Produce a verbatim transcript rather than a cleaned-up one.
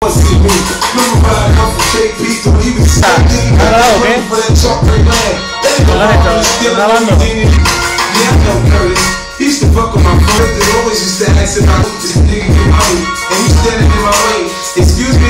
Used to fuck with my friends, they always used to ask if I hope this nigga get money. And you standing in my way, excuse me.